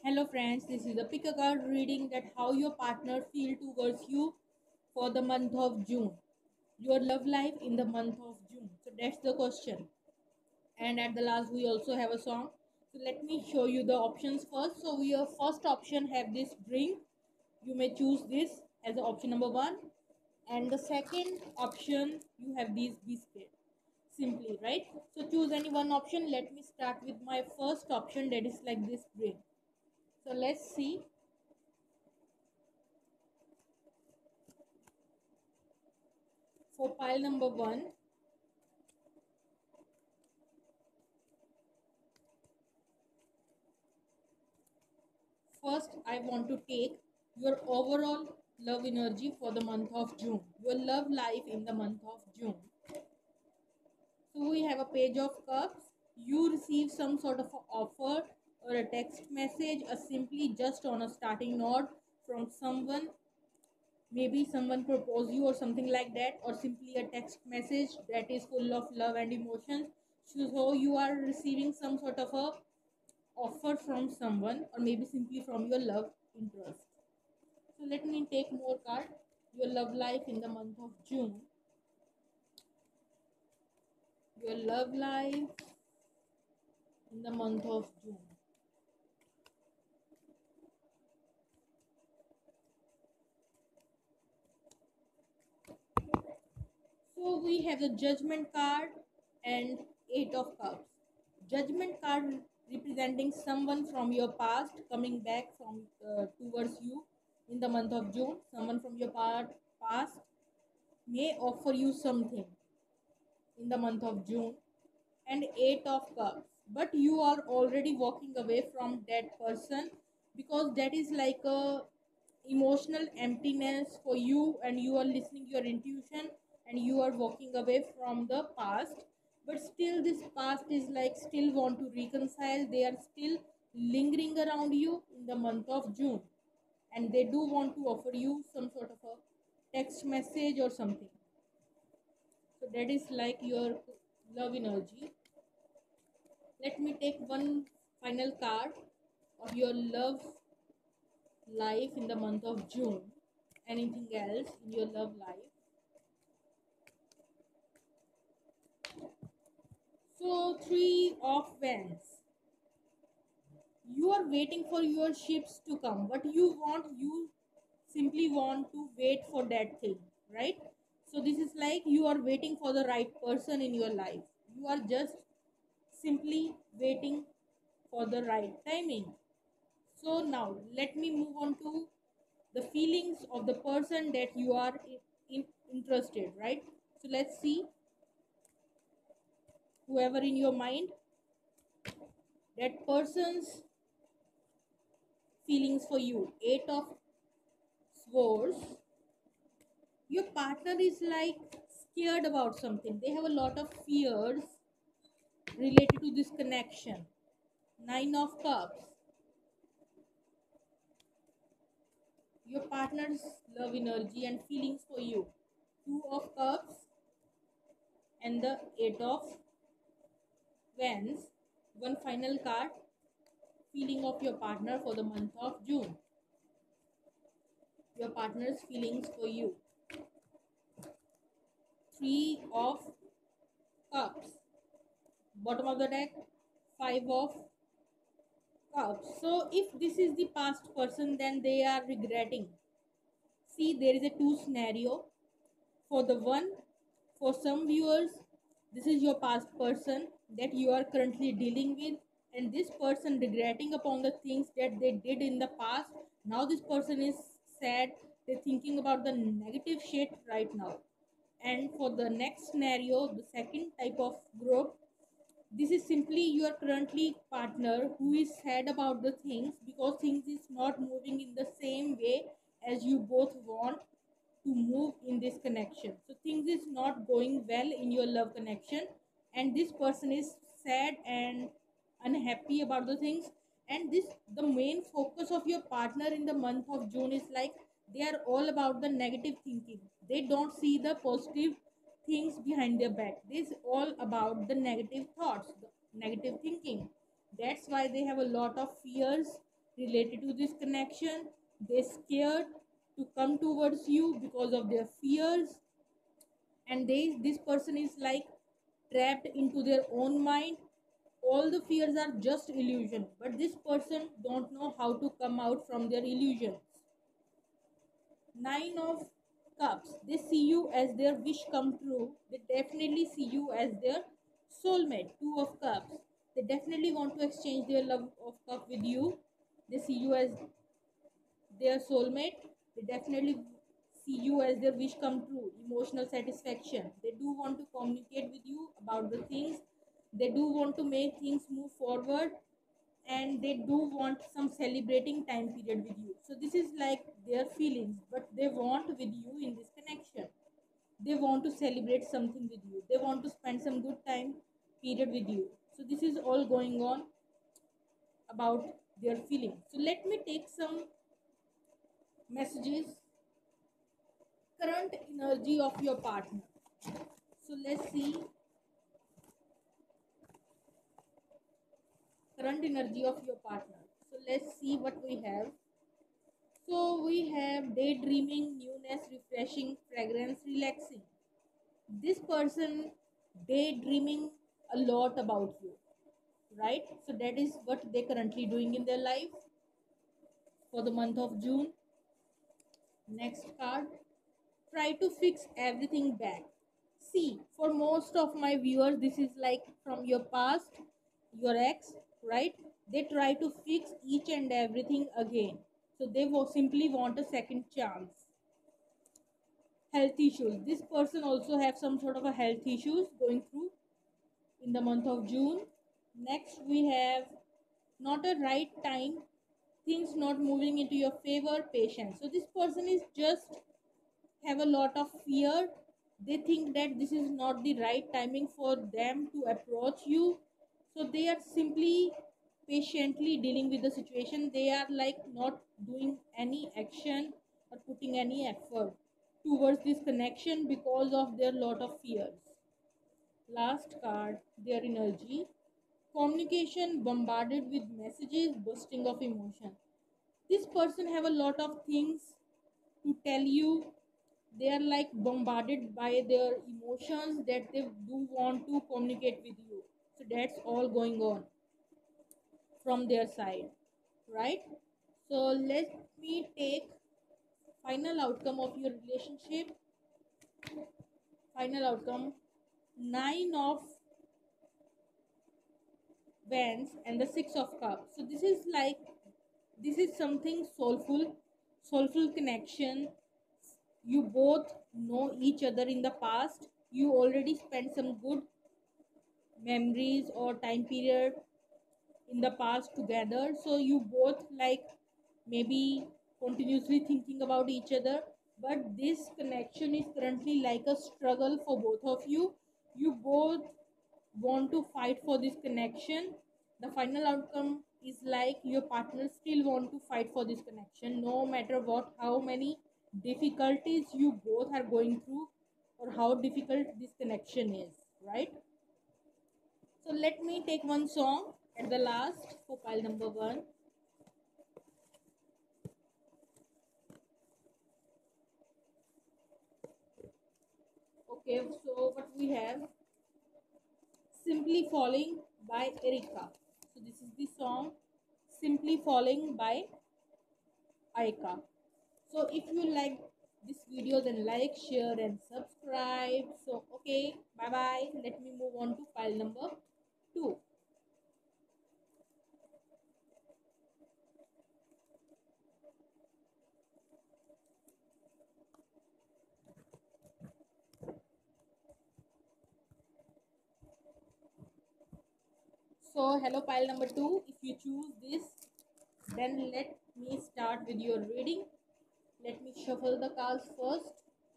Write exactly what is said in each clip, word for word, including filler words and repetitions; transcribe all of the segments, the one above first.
Hello friends, this is a pick a card reading that how your partner feel towards you for the month of June. Your love life in the month of June. So that's the question. And at the last we also have a song. So let me show you the options first. So your first option have this drink. You may choose this as option number one. And the second option you have these biscuit. Simply, right? So choose any one option. Let me start with my first option that is like this drink. So let's see. For pile number one, first I want to take your overall love energy for the month of June, your love life in the month of June. So we have a page of cups. You receive some sort of a offer or a text message or simply just on a starting note from someone. Maybe someone propose you or something like that, or simply a text message that is full of love and emotions. So you are receiving some sort of a offer from someone or maybe simply from your love interest. So let me take more card. Your love life in the month of June. Your love life in the month of June. So we have the judgment card and eight of cups. Judgment card representing someone from your past coming back from uh, towards you in the month of June. Someone from your part, past may offer you something in the month of June, and eight of cups, but you are already walking away from that person because that is like a emotional emptiness for you, and you are listening your intuition and you are walking away from the past. But still this past is like still want to reconcile, they are still lingering around you in the month of June, and they do want to offer you some sort of a text message or something. So that is like your love energy. Let me take one final card of your love life in the month of June. Anything else in your love life? So, three of wands. You are waiting for your ships to come. What you want, you simply want to wait for that thing, right? So, this is like you are waiting for the right person in your life. You are just simply waiting for the right timing. So now let me move on to the feelings of the person that you are in, in, interested, right? So let's see, whoever in your mind, that person's feelings for you. Eight of swords. Your partner is like scared about something. They have a lot of fears related to this connection. Nine of cups. Your partner's love energy and feelings for you. Two of cups and the eight of wands. One final card, feeling of your partner for the month of June. Your partner's feelings for you. Three of cups. Bottom of the deck, five of cups. So if this is the past person, then they are regretting. See, there is a two scenario. For the one, for some viewers, this is your past person that you are currently dealing with, and this person regretting upon the things that they did in the past. Now this person is sad, they're thinking about the negative shit right now. And for the next scenario, the second type of group, this is simply your currently partner who is sad about the things because things is not moving in the same way as you both want to move in this connection. So things is not going well in your love connection, and this person is sad and unhappy about the things. And this the main focus of your partner in the month of June is like they are all about the negative thinking. They don't see the positive things behind their back. This is all about the negative thoughts, the negative thinking. That's why they have a lot of fears related to this connection. They're scared to come towards you because of their fears, and they this person is like trapped into their own mind. All the fears are just illusion, but this person don't know how to come out from their illusions. Nine of cups, they see you as their wish come true. They definitely see you as their soulmate. Two of cups, they definitely want to exchange their love of cup with you. They see you as their soulmate. They definitely see you as their wish come true, emotional satisfaction. They do want to communicate with you about the things. They do want to make things move forward, and they do want some celebrating time period with you. So this is like their feelings, but they want with you in this connection. They want to celebrate something with you. They want to spend some good time period with you. So this is all going on about their feelings. So let me take some messages. Current energy of your partner. So let's see current energy of your partner. So let's see what we have. So we have daydreaming, newness, refreshing, fragrance, relaxing. This person daydreaming a lot about you, right? So that is what they currently doing in their life for the month of June. Next card, try to fix everything back. See, for most of my viewers, this is like from your past, your ex, right? They try to fix each and everything again. So they will simply want a second chance. Health issues. This person also have some sort of a health issues going through in the month of June. Next, we have not a right time, things not moving into your favor, patience. So this person is just have a lot of fear. They think that this is not the right timing for them to approach you. So they are simply patiently dealing with the situation. They are like not doing any action or putting any effort towards this connection because of their lot of fears. Last card, their energy. Communication bombarded with messages, bursting of emotion. This person have a lot of things to tell you. They are like bombarded by their emotions that they do want to communicate with you. So that's all going on from their side, right? So let me take final outcome of your relationship. Final outcome, nine of wands and the six of cups. So this is like this is something soulful, soulful connection. You both know each other in the past. You already spent some good memories or time period in the past together, so you both like maybe continuously thinking about each other, but this connection is currently like a struggle for both of you. You both want to fight for this connection. The final outcome is like your partner still want to fight for this connection no matter what, how many difficulties you both are going through or how difficult this connection is, right? So let me take one song at the last for pile number one. Okay, so what we have, Simply Falling by Erika. So this is the song Simply Falling by Aika. So if you like this video, then like, share and subscribe. So okay, bye bye. Let me move on to pile number two. So hello pile number two. If you choose this, then let me start with your reading. Let me shuffle the cards first.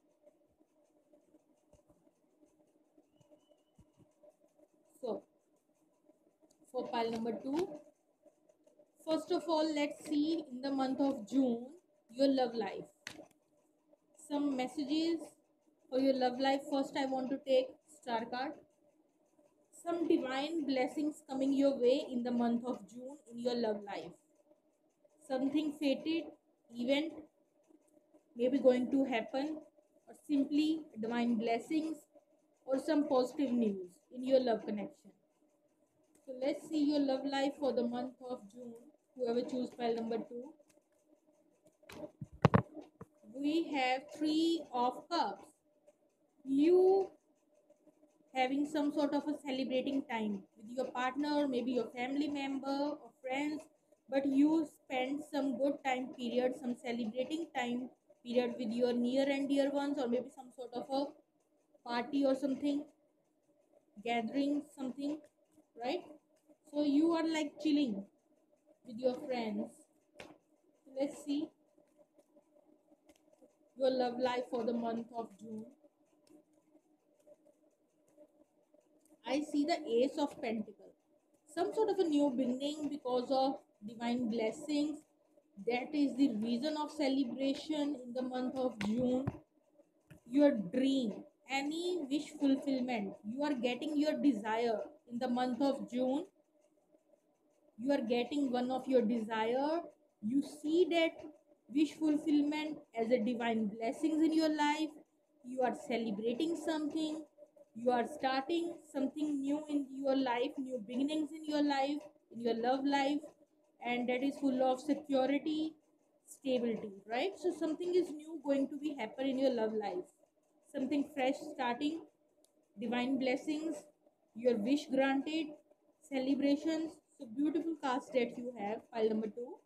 So for pile number two, first of all, let's see in the month of June your love life. Some messages for your love life. First, I want to take star card. Some divine blessings coming your way in the month of June in your love life. something fated event maybe going to happen, or simply divine blessings, or some positive news in your love connection. So let's see your love life for the month of June. Whoever choose pile number two, we have three of cups. You having some sort of a celebrating time with your partner or maybe your family member or friends, but you spend some good time period, some celebrating time period with your near and dear ones, or maybe some sort of a party or something, gathering something, right? So you are like chilling with your friends. So let's see your love life for the month of June. I see the Ace of Pentacles. Some sort of a new beginning because of divine blessings. That is the reason of celebration in the month of June. Your dream, any wish fulfillment, you are getting your desire in the month of June. You are getting one of your desire. You see that wish fulfillment as a divine blessings in your life. You are celebrating something. You are starting something new in your life, new beginnings in your life, in your love life, and that is full of security, stability, right? So something is new going to be happen in your love life, something fresh starting, divine blessings, your wish granted, celebrations. So beautiful cards that you have, pile number two.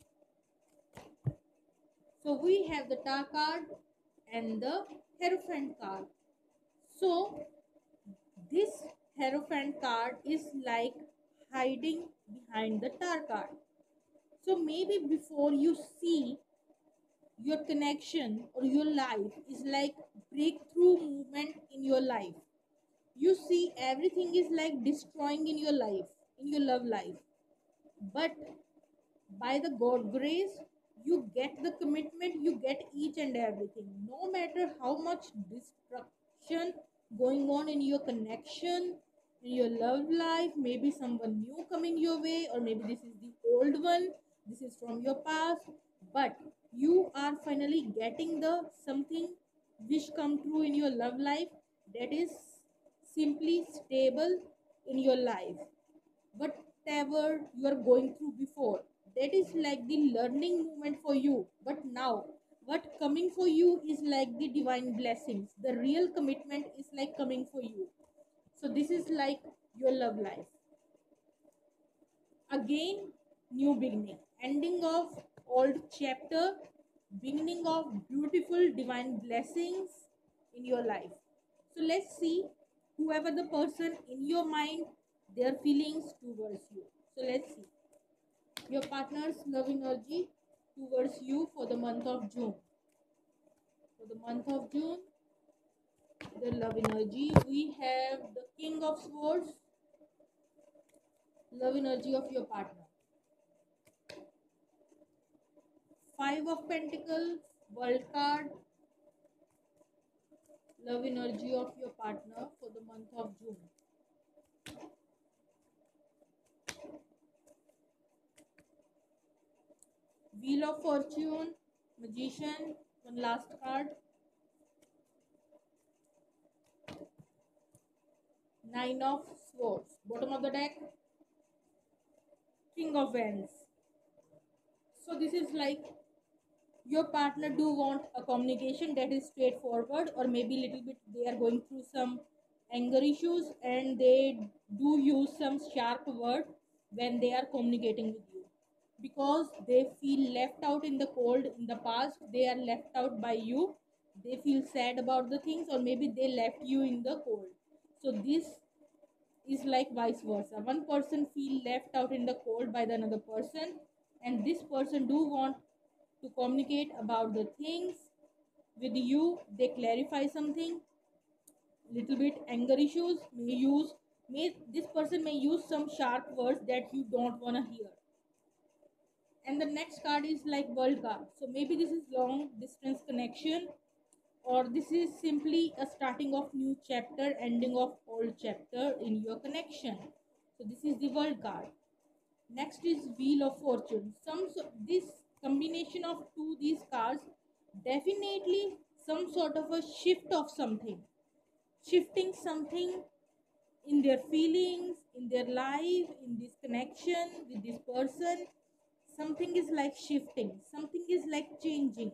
So we have the Tar card and the Hierophant card. So this Hierophant card is like hiding behind the Tar card. So maybe before you see your connection or your life is like breakthrough movement in your life. You see everything is like destroying in your life, in your love life. But by the God grace, you get the commitment, you get each and everything. No matter how much destruction going on in your connection, in your love life, maybe someone new coming your way, or maybe this is the old one, this is from your past, but you are finally getting the something which come true in your love life, that is simply stable in your life. Whatever you are going through before, that is like the learning moment for you, but now what coming for you is like the divine blessings, the real commitment is like coming for you. So this is like your love life. Again, new beginning, ending of old chapter, beginning of beautiful divine blessings in your life. So let's see whoever the person in your mind, their feelings towards you. So let's see your partner's love energy towards you for the month of June. For the month of June, the love energy, we have the King of Swords, love energy of your partner. Five of Pentacles, World card, love energy of your partner for the month of June. Wheel of Fortune, Magician, one last card. Nine of Swords. Bottom of the deck, King of Wands. So this is like your partner do want a communication that is straightforward, or maybe little bit they are going through some anger issues and they do use some sharp word when they are communicating with you, because they feel left out in the cold in the past, they are left out by you, they feel sad about the things, or maybe they left you in the cold. So this is like vice versa, one person feel left out in the cold by the another person, and this person do want to communicate about the things with you, they clarify something, little bit anger issues, may use, may this person may use some sharp words that you don't want to hear. And the next card is like World card, so maybe this is long distance connection, or this is simply a starting of new chapter, ending of old chapter in your connection. So this is the World card. Next is Wheel of Fortune. Some so, this combination of two these cards definitely some sort of a shift of something, shifting something in their feelings, in their life, in this connection with this person. Something is like shifting, something is like changing,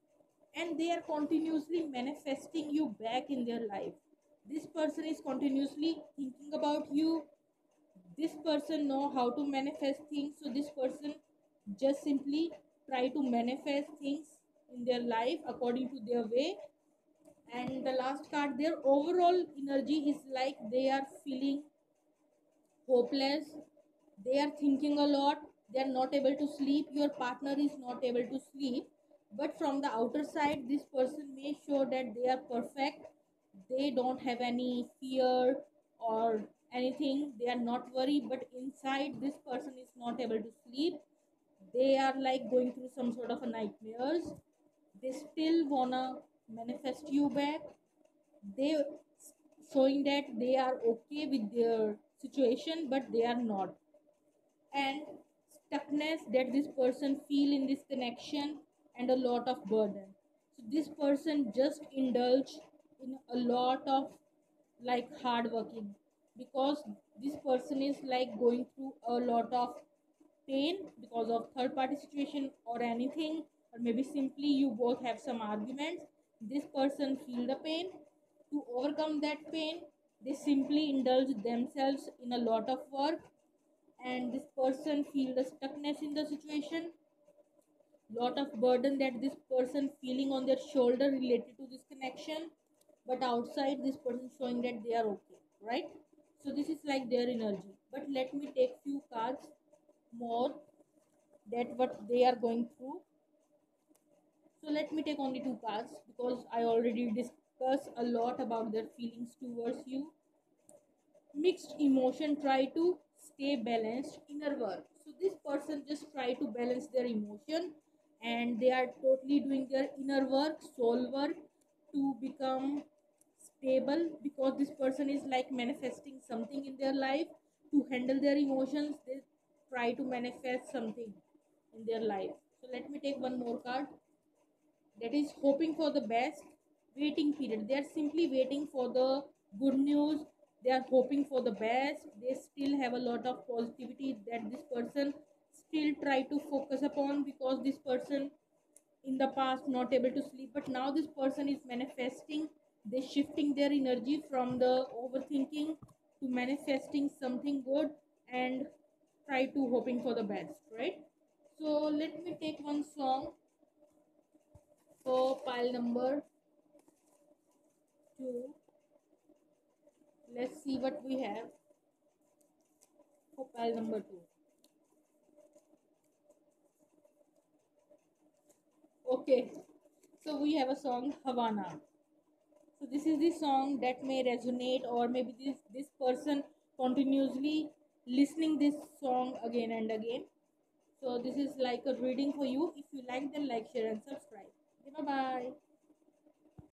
and they are continuously manifesting you back in their life. This person is continuously thinking about you. This person know how to manifest things, so this person just simply try to manifest things in their life according to their way. And the last card, their overall energy is like they are feeling hopeless, they are thinking a lot, they are not able to sleep, your partner is not able to sleep, but from the outer side this person may show that they are perfect, they don't have any fear or anything, they are not worried, but inside this person is not able to sleep, they are like going through some sort of a nightmares, they still wanna manifest you back, they showing that they are okay with their situation but they are not, and stuckness that this person feel in this connection, and a lot of burden. So this person just indulge in a lot of like hard working, because this person is like going through a lot of pain because of third party situation or anything, or maybe simply you both have some arguments. This person feel the pain. To overcome that pain, they simply indulge themselves in a lot of work, and this person feel the stuckness in the situation, lot of burden that this person feeling on their shoulder related to this connection, but outside this person showing that they are okay, right? So this is like their energy, but let me take few cards more that what they are going through. So let me take only two cards because I already discussed a lot about their feelings towards you. Mixed emotion, try to stay balanced, inner work. So this person just try to balance their emotion, and they are totally doing their inner work, soul work, to become stable, because this person is like manifesting something in their life. To handle their emotions, they try to manifest something in their life. So let me take one more card, that is hoping for the best, waiting period. They are simply waiting for the good news, they are hoping for the best, they still have a lot of positivity that this person still try to focus upon, because this person in the past not able to sleep, but now this person is manifesting, they shifting their energy from the overthinking to manifesting something good, and try to hoping for the best, right? So let me take one song for pile number two. Let's see what we have for pile number two. Okay, so we have a song Havana. So this is the song that may resonate, or maybe this this person continuously listening this song again and again. So this is like a reading for you. If you like, then like, share, and subscribe. Okay, bye bye.